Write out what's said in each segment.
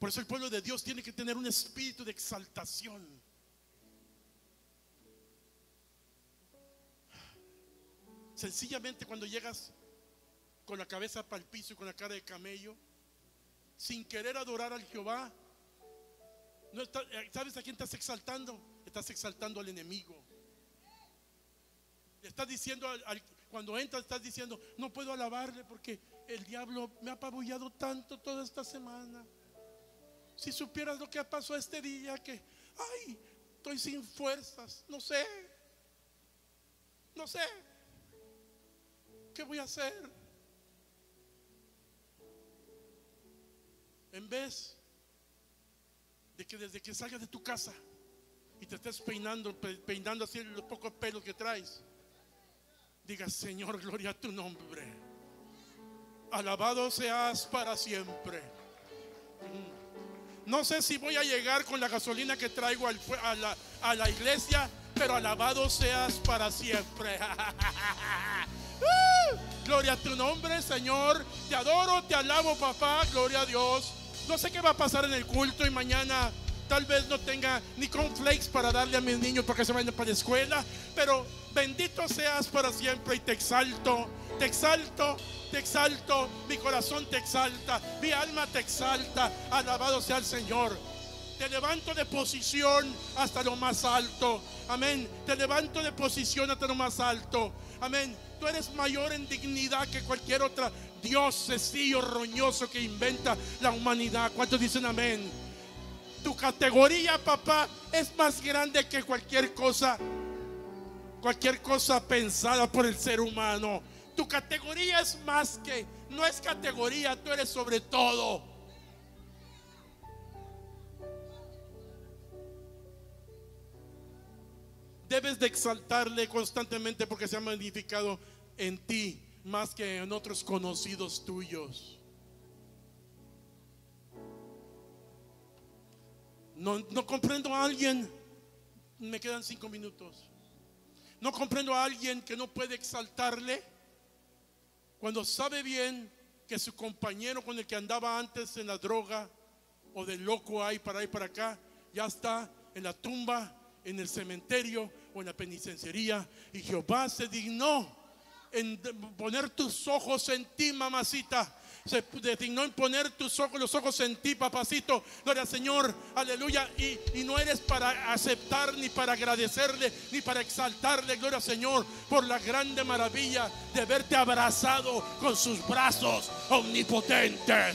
Por eso el pueblo de Dios tiene que tener un espíritu de exaltación. Sencillamente cuando llegas con la cabeza para el piso y con la cara de camello, sin querer adorar al Jehová, no está, ¿sabes a quién estás exaltando? Estás exaltando al enemigo. Estás diciendo cuando entras, estás diciendo: no puedo alabarle porque el diablo me ha apabullado tanto toda esta semana. Si supieras lo que pasó este día, que ay, estoy sin fuerzas, no sé qué voy a hacer. En vez de que desde que salgas de tu casa y te estés peinando así los pocos pelos que traes, digas: Señor, gloria a tu nombre, alabado seas para siempre. No sé si voy a llegar con la gasolina que traigo a la iglesia, pero alabado seas para siempre. Gloria a tu nombre, Señor. Te adoro, te alabo, papá. Gloria a Dios. No sé qué va a pasar en el culto, y mañana tal vez no tenga ni cornflakes para darle a mis niños para que se vayan para la escuela, pero bendito seas para siempre. Y te exalto, te exalto, te exalto. Mi corazón te exalta, mi alma te exalta. Alabado sea el Señor. Te levanto de posición hasta lo más alto. Amén. Te levanto de posición hasta lo más alto. Amén. Tú eres mayor en dignidad que cualquier otra dios sencillo, roñoso que inventa la humanidad. ¿Cuántos dicen amén? Tu categoría, papá, es más grande que cualquier cosa pensada por el ser humano. Tu categoría es más que, no es categoría, tú eres sobre todo. Debes de exaltarle constantemente porque se ha magnificado en ti más que en otros conocidos tuyos. No comprendo a alguien, me quedan 5 minutos. No comprendo a alguien que no puede exaltarle cuando sabe bien que su compañero con el que andaba antes en la droga o de loco ahí para acá, ya está en la tumba, en el cementerio o en la penitenciaría, y Jehová se dignó en poner tus ojos en ti, mamacita. Se dignó en poner los ojos en ti, papacito. Gloria al Señor, aleluya. Y no eres para aceptar, ni para agradecerle, ni para exaltarle, gloria al Señor, por la grande maravilla de haberte abrazado con sus brazos omnipotentes.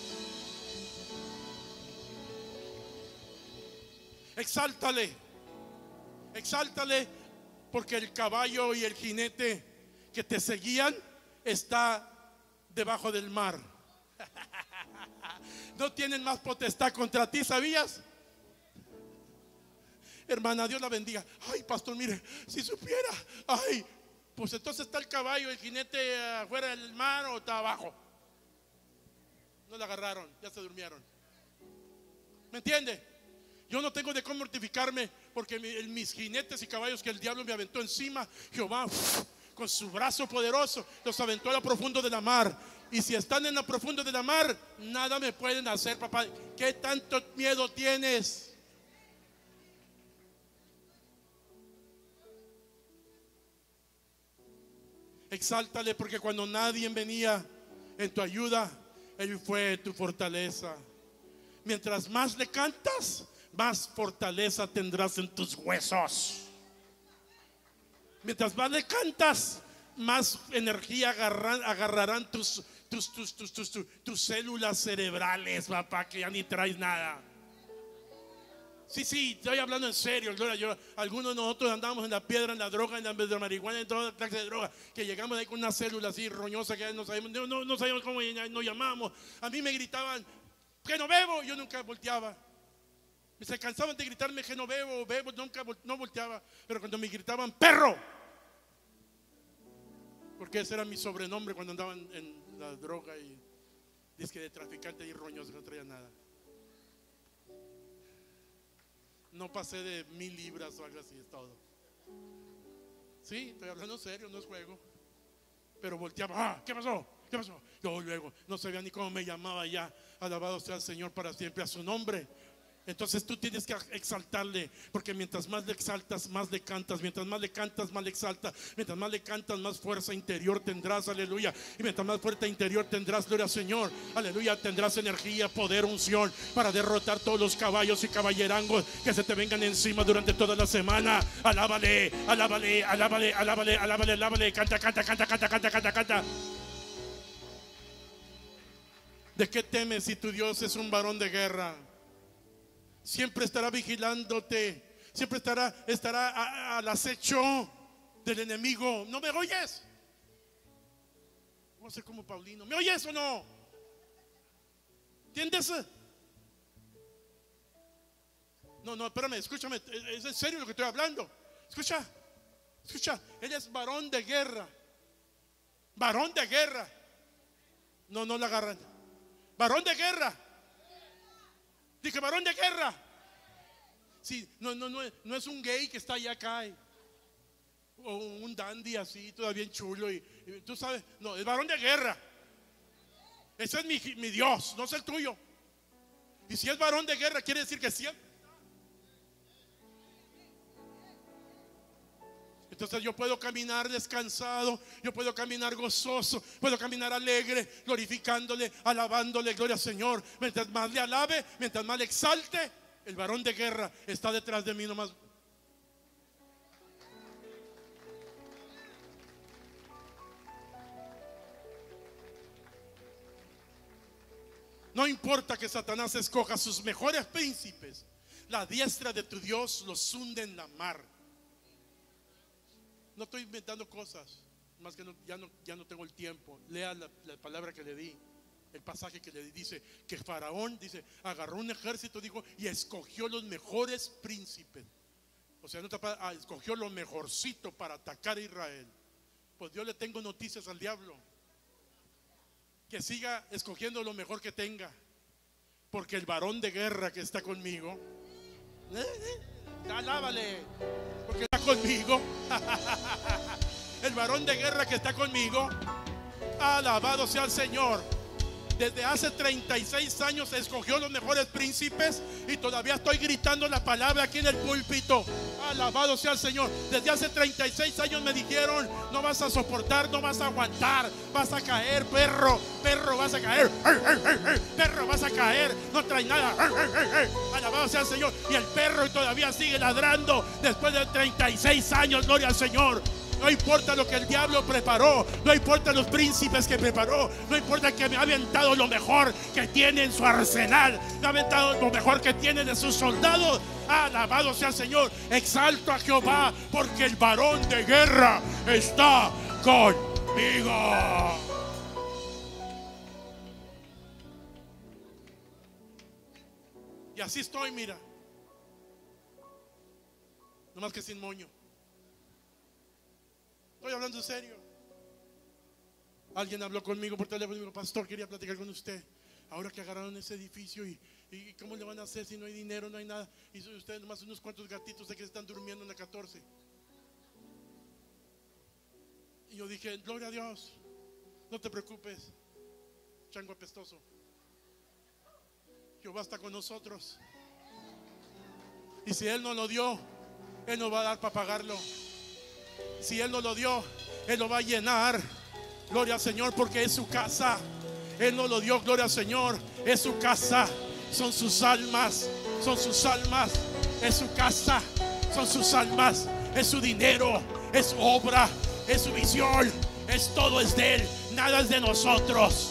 Exáltale, exáltale, porque el caballo y el jinete que te seguían está debajo del mar. No tienen más potestad contra ti, ¿sabías? Hermana, Dios la bendiga. Ay, pastor, mire, si supiera. Ay, pues entonces está el caballo, el jinete afuera del mar o está abajo. No la agarraron, ya se durmieron. ¿Me entiende? Yo no tengo de cómo mortificarme porque mis jinetes y caballos que el diablo me aventó encima, Jehová con su brazo poderoso los aventó a lo profundo de la mar. Y si están en lo profundo de la mar, nada me pueden hacer, papá. ¿Qué tanto miedo tienes? Exáltale, porque cuando nadie venía en tu ayuda, Él fue tu fortaleza. Mientras más le cantas, más fortaleza tendrás en tus huesos. Mientras más le cantas, más energía agarrarán tus células cerebrales, papá, que ya ni traes nada. Sí, estoy hablando en serio. Algunos de nosotros andamos en la piedra, en la droga, en la marihuana, en toda clase de droga, que llegamos ahí con una célula así roñosa que no sabemos cómo nos llamamos. A mí me gritaban que no bebo, yo nunca volteaba. Se cansaban de gritarme que no bebo, no volteaba. Pero cuando me gritaban perro, porque ese era mi sobrenombre cuando andaban en la droga y disque de traficante y roñoso, no traía nada. No pasé de 1000 libras o algo así, es todo. Sí, estoy hablando serio, no es juego. Pero volteaba, ¿qué pasó? ¿Qué pasó? Yo luego no sabía ni cómo me llamaba ya. Alabado sea el Señor para siempre a su nombre. Entonces tú tienes que exaltarle, porque mientras más le exaltas, más le cantas. Mientras más le cantas, más le exaltas. Mientras más le cantas, más fuerza interior tendrás, aleluya. Y mientras más fuerza interior tendrás, gloria al Señor, aleluya, tendrás energía, poder, unción para derrotar todos los caballos y caballerangos que se te vengan encima durante toda la semana. Alábale, alábale, alábale, alábale, alábale, alábale. Canta, canta, canta, canta, canta, canta, canta. ¿De qué temes si tu Dios es un varón de guerra? Siempre estará vigilándote. Siempre estará al acecho del enemigo. ¿No me oyes? Voy a ser como Paulino. ¿Me oyes o no? ¿Entiendes? No, espérame, escúchame. Es en serio lo que estoy hablando. Escucha. Él es varón de guerra. Varón de guerra. No la agarran. Varón de guerra. Dije, varón de guerra. Sí, no es un gay que está allá acá o un dandy así, todavía bien chulo y tú sabes, no, es varón de guerra. Ese es mi Dios, no es el tuyo. Y si es varón de guerra, quiere decir que siempre. Entonces yo puedo caminar descansado, yo puedo caminar gozoso, puedo caminar alegre, glorificándole, alabándole, gloria al Señor. Mientras más le alabe, mientras más le exalte, el varón de guerra está detrás de mí nomás. No importa que Satanás escoja sus mejores príncipes, la diestra de tu Dios los hunde en la mar. No estoy inventando cosas, más que ya no tengo el tiempo. Lea la palabra que le di, el pasaje que le di. Dice que Faraón, dice, agarró un ejército, dijo, y escogió los mejores príncipes. O sea, escogió lo mejorcito para atacar a Israel. Pues yo le tengo noticias al diablo, que siga escogiendo lo mejor que tenga, porque el varón de guerra que está conmigo, alábale, porque está conmigo. El varón de guerra que está conmigo, alabado sea el Señor. Desde hace 36 años escogió los mejores príncipes y todavía estoy gritando la palabra aquí en el púlpito. Alabado sea el Señor. Desde hace 36 años me dijeron: no vas a soportar, no vas a aguantar, vas a caer, perro, vas a caer, perro, vas a caer, no trae nada. Alabado sea el Señor. Y el perro todavía sigue ladrando después de 36 años, gloria al Señor. No importa lo que el diablo preparó, no importa los príncipes que preparó, no importa que me ha aventado lo mejor que tiene en su arsenal, me ha aventado lo mejor que tiene de sus soldados. Alabado sea el Señor. Exalto a Jehová, porque el varón de guerra está conmigo. Y así estoy, mira, nomás que sin moño. Estoy hablando en serio. Alguien habló conmigo por teléfono y me dijo: pastor, quería platicar con usted. Ahora que agarraron ese edificio y cómo le van a hacer si no hay dinero, no hay nada. Y ustedes nomás unos cuantos gatitos de que están durmiendo en la 14. Y yo dije: gloria a Dios, no te preocupes, chango apestoso, Jehová está con nosotros. Y si Él no lo dio, Él nos va a dar para pagarlo. Si Él no lo dio, Él lo va a llenar. Gloria al Señor, porque es su casa. Él no lo dio, gloria al Señor, es su casa. Son sus almas, son sus almas. Es su casa, son sus almas. Es su dinero, es su obra, es su visión. Es todo, es de Él, nada es de nosotros.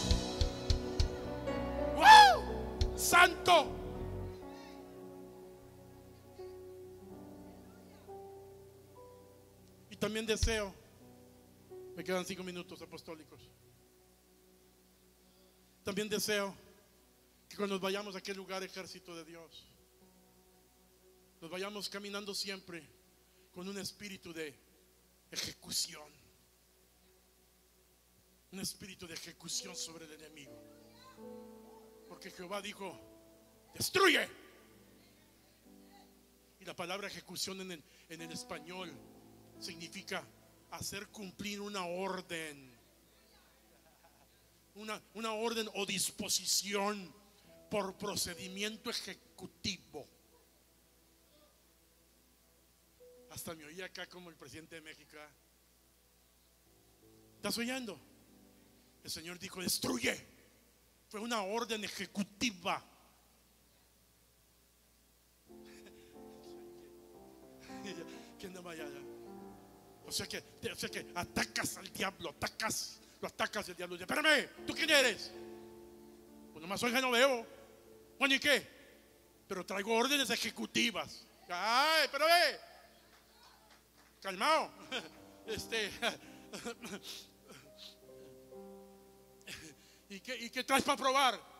¡Wow! Santo. Y también deseo, me quedan 5 minutos apostólicos. También deseo que cuando nos vayamos a aquel lugar, ejército de Dios, nos vayamos caminando siempre con un espíritu de ejecución. Un espíritu de ejecución sobre el enemigo. Porque Jehová dijo: destruye. Y la palabra ejecución en el español significa hacer cumplir una orden. una orden o disposición por procedimiento ejecutivo. Hasta me oí acá como el presidente de México. ¿Estás oyendo? El Señor dijo: destruye. Fue una orden ejecutiva. ¿Quién no vaya allá? O sea que atacas al diablo, lo atacas al diablo. Dice: espérame, ¿tú quién eres? Pues nomás soy Genoveo. Bueno, ¿y qué? Pero traigo órdenes ejecutivas. Ay, pero calmado. ¿Y qué traes para probar?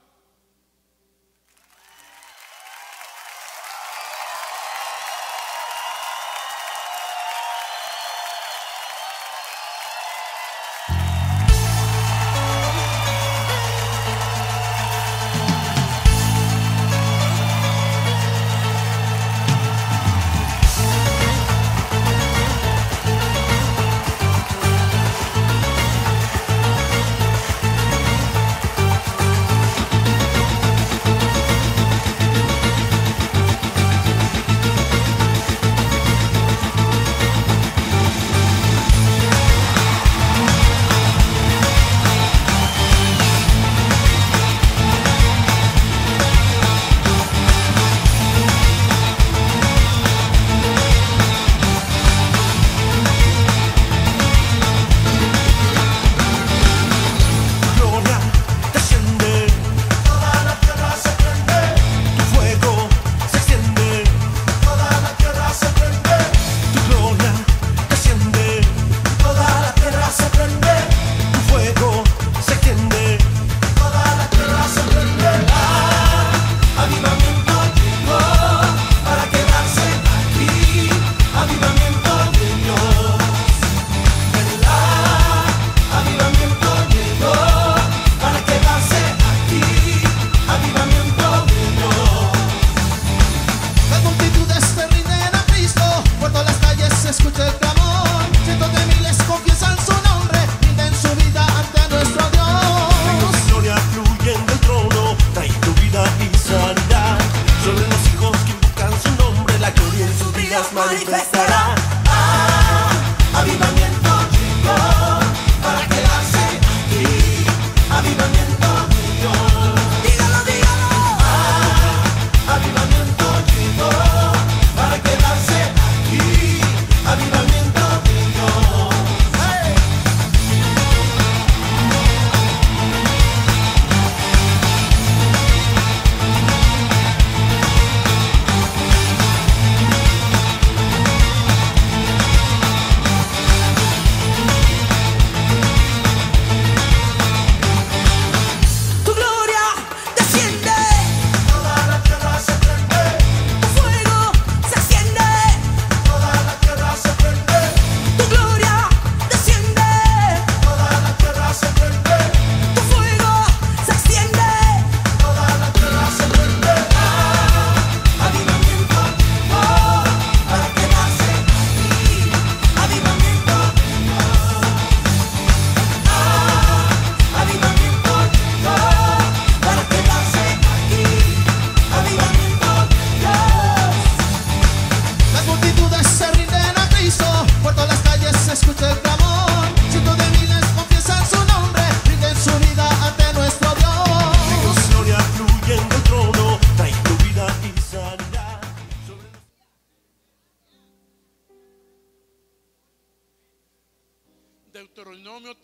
Deuteronomio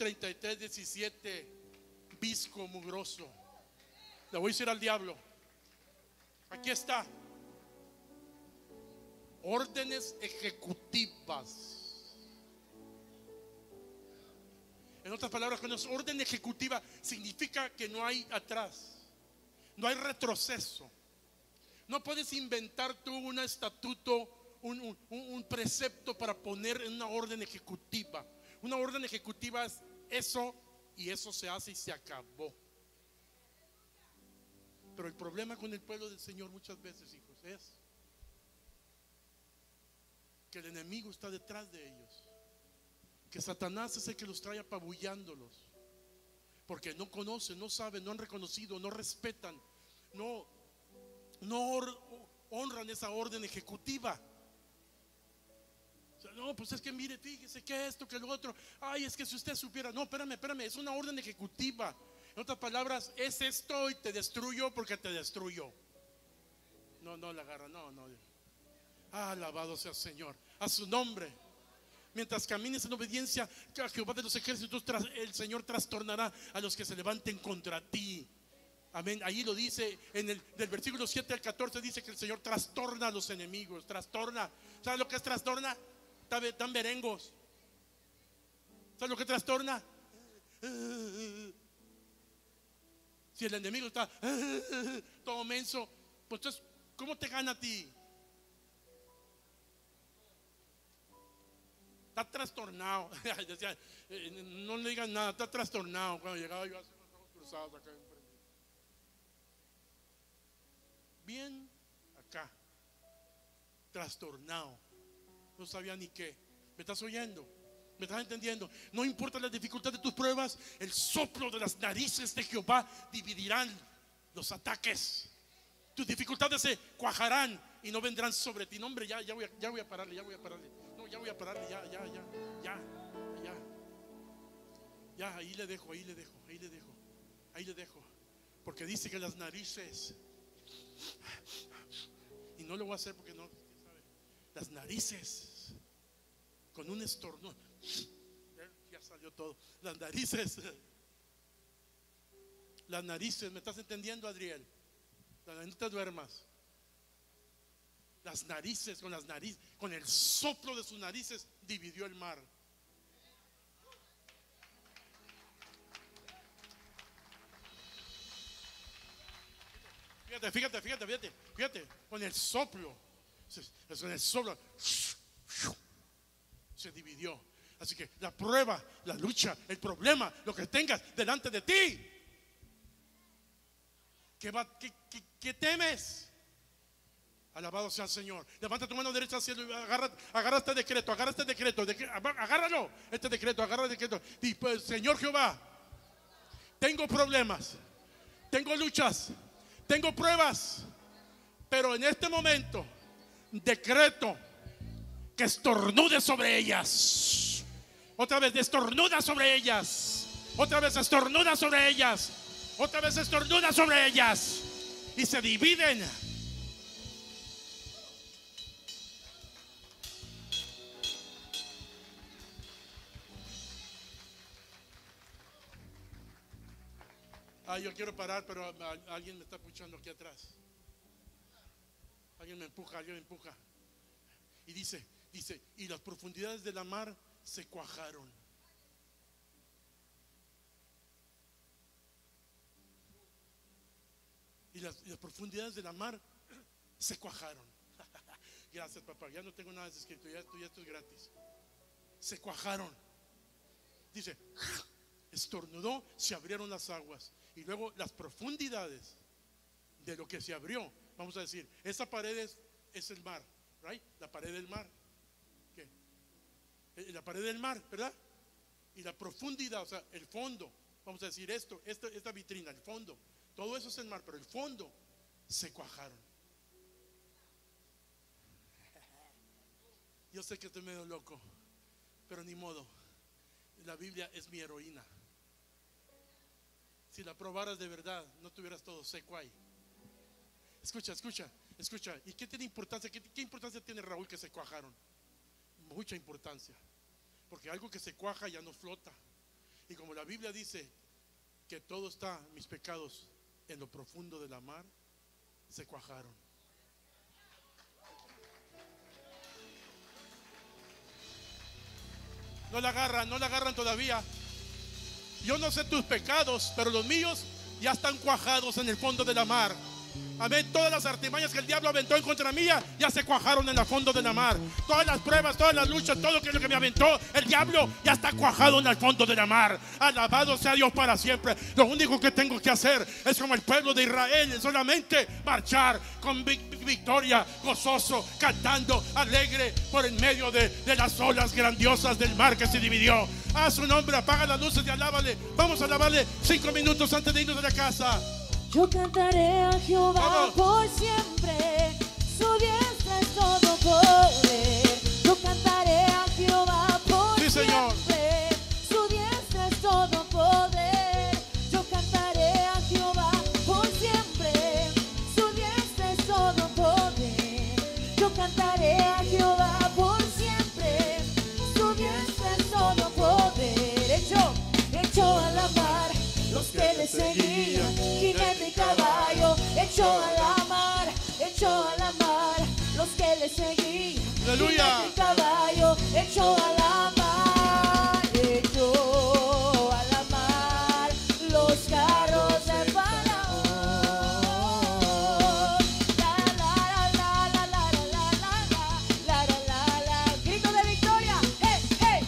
33:17, visco mugroso. Le voy a decir al diablo: aquí está. Órdenes ejecutivas. En otras palabras, cuando es orden ejecutiva, significa que no hay atrás, no hay retroceso. No puedes inventar tú un estatuto, un precepto para poner en una orden ejecutiva. Una orden ejecutiva es eso, y eso se hace y se acabó. Pero el problema con el pueblo del Señor muchas veces, hijos, es que el enemigo está detrás de ellos, que Satanás es el que los trae apabullándolos, porque no conocen, no saben, no han reconocido, no respetan, no honran esa orden ejecutiva. O sea, no, pues es que mire, fíjese que esto, que lo otro. Ay, es que si usted supiera. No, espérame, es una orden ejecutiva. En otras palabras, es esto y te destruyo porque te destruyo. No la agarra, no. Alabado sea el Señor, a su nombre. Mientras camines en obediencia a Jehová de los ejércitos, el Señor trastornará a los que se levanten contra ti. Amén. Ahí lo dice del versículo 7 al 14, dice que el Señor trastorna a los enemigos. Trastorna. ¿Sabes lo que es trastorna? Tan berengos. ¿Sabes lo que trastorna? Si el enemigo está todo menso, pues entonces, ¿cómo te gana a ti? Está trastornado. Decía, no le digan nada, está trastornado. Cuando llegaba yo a hacer los ojos cruzados acá enfrente. Bien acá, trastornado. No sabía ni qué. ¿Me estás oyendo? ¿Me estás entendiendo? No importa la dificultad de tus pruebas, el soplo de las narices de Jehová dividirán los ataques. Tus dificultades se cuajarán y no vendrán sobre ti. No, hombre, ya voy a pararle. No, ya voy a pararle, ya, ahí le dejo. Porque dice que las narices, y no lo voy a hacer porque no, ¿sabe? Las narices, con un estornudo, ya salió todo. Las narices, ¿me estás entendiendo, Adriel? No te duermas. Las narices, con el soplo de sus narices dividió el mar. Fíjate, con el soplo se dividió. Así que la prueba, la lucha, el problema, lo que tengas delante de ti, ¿qué temes? Alabado sea el Señor. Levanta tu mano derecha al cielo y agarra este decreto. Agárralo. Este decreto, agarra el decreto. Y pues, Señor Jehová, tengo problemas, tengo luchas, tengo pruebas, pero en este momento decreto que estornude sobre ellas. Otra vez, estornuda sobre ellas. Otra vez estornuda sobre ellas. Otra vez estornuda sobre ellas. Y se dividen. Yo quiero parar, pero alguien me está puchando aquí atrás. Alguien me empuja. Y dice, y las profundidades de la mar se cuajaron. Y las profundidades de la mar se cuajaron. Gracias, papá, ya no tengo nada escrito, ya esto es gratis. Se cuajaron. Dice, estornudó, se abrieron las aguas. Y luego las profundidades de lo que se abrió, vamos a decir, esa pared es el mar, right? La pared del mar. ¿Qué? La pared del mar, ¿verdad? Y la profundidad, o sea, el fondo, vamos a decir esta vitrina, el fondo, todo eso es el mar, pero el fondo se cuajaron. Yo sé que estoy medio loco, pero ni modo. La Biblia es mi heroína. Si la probaras de verdad, no tuvieras todo seco ahí. Escucha. ¿Y qué tiene importancia? ¿Qué importancia tiene, Raúl, que se cuajaron? Mucha importancia. Porque algo que se cuaja ya no flota. Y como la Biblia dice que todo está, mis pecados, en lo profundo de la mar, se cuajaron. No la agarran todavía. Yo no sé tus pecados, pero los míos ya están cuajados en el fondo de la mar. Amén. Todas las artimañas que el diablo aventó en contra mía ya se cuajaron en el fondo de la mar. Todas las pruebas, todas las luchas, todo lo que me aventó el diablo ya está cuajado en el fondo de la mar. Alabado sea Dios para siempre. Lo único que tengo que hacer es, como el pueblo de Israel, solamente marchar con victoria, gozoso, cantando, alegre por en medio de las olas grandiosas del mar que se dividió. A su nombre, apaga las luces y alábale. Vamos a alabarle 5 minutos antes de irnos de la casa. Yo cantaré a Jehová Vamos. por siempre, su diestra es todo poder. Yo cantaré a Jehová por Sí, Señor. siempre, su diestra es todo poder. Yo cantaré a Jehová por siempre, su diestra es todo poder. Yo cantaré a Jehová por siempre, su diestra es todo poder. Echó a la mar los que le seguían, jinete y caballo. Echó a la mar los que le seguían, Aleluya. jinete y caballo. Echó a la mar, echó a la mar los carros de Faraón. La, grito de victoria. Hey, hey.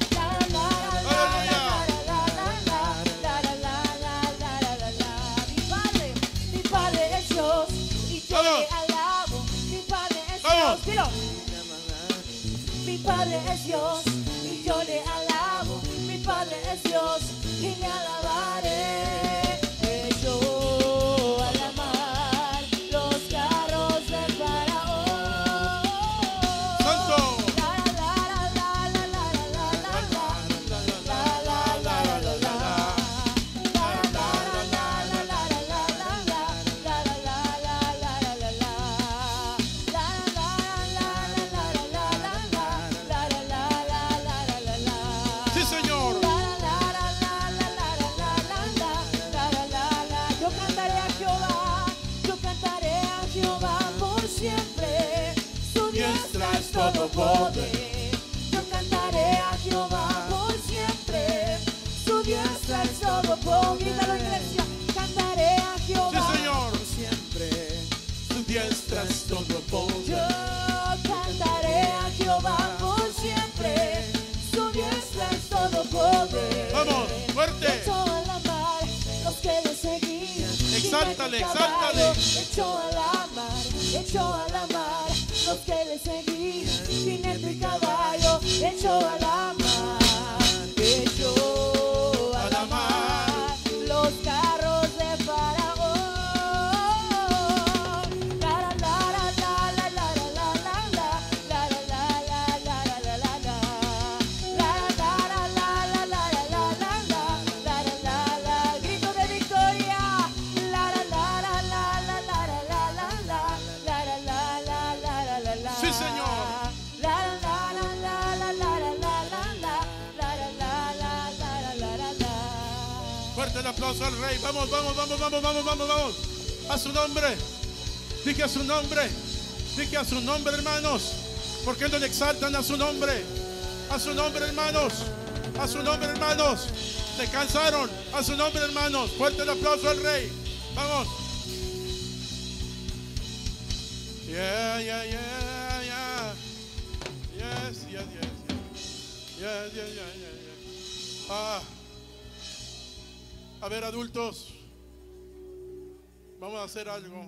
Mi padre es Dios y yo le alabo. Mi padre es Dios. Dilo. Mi padre es Dios y yo le alabo. Mi padre es Dios y le alabaré. Echó a la mar los carros de Faraón. Santo. Sí, Señor. Yo cantaré a Jehová por siempre, su diestra es todo poder. Yo cantaré a Jehová por siempre, su diestra es todo poder. Grítalo, iglesia. Cantaré a Jehová. Sí, Señor. Siempre Su diestra es todo poder. Yo cantaré a Jehová por siempre, su diestra es todo poder. Vamos, fuerte. Echó a la mar los que le seguían. Exáltale, jinete y caballo. exáltale. Echó a la mar los que le seguían. Jinete y caballo. Echó a la mar, echó a la mar los carros de Faraón. Grito de victoria. Sí, Señor. Fuerte el aplauso al Rey. Vamos, vamos, vamos, vamos, vamos, vamos, vamos. A su nombre. Dije a su nombre. Dije a su nombre, hermanos. Porque no le exaltan a su nombre. A su nombre, hermanos. A su nombre, hermanos. Se cansaron. A su nombre, hermanos. Fuerte el aplauso al Rey. Vamos. Yeah, yeah, yeah, yeah. Yes, yes, yes, yes. Yes, yes, yes, yes, yes. A ver, adultos, vamos a hacer algo.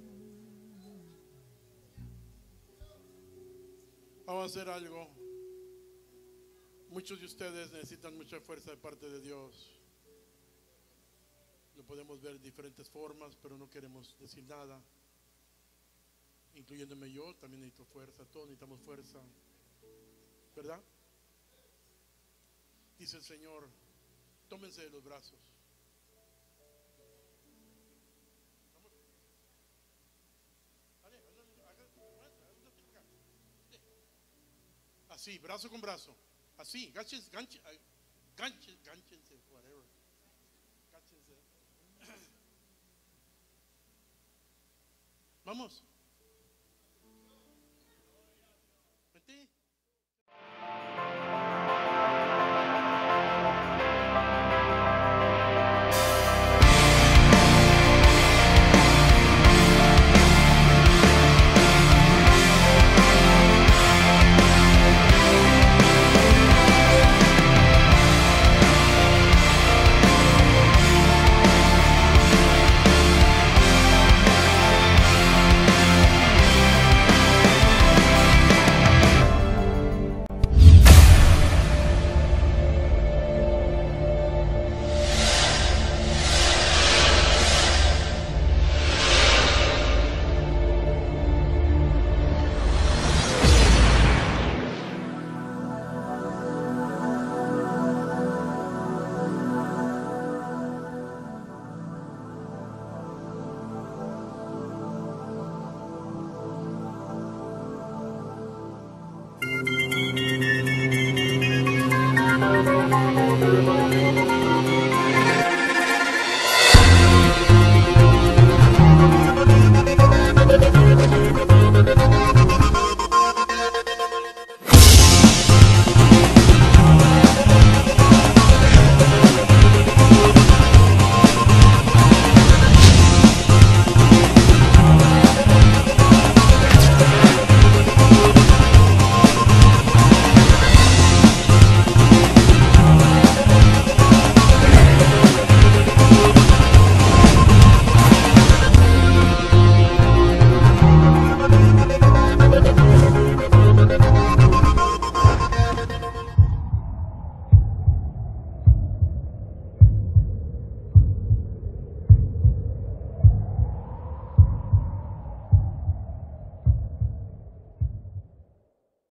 Vamos a hacer algo. Muchos de ustedes necesitan mucha fuerza de parte de Dios. Lo podemos ver de diferentes formas, pero no queremos decir nada. Incluyéndome yo, también necesito fuerza. Todos necesitamos fuerza, ¿verdad? Dice el Señor, tómense de los brazos. Así, brazo con brazo. Así, gánchense, whatever. Gánchense. Vamos.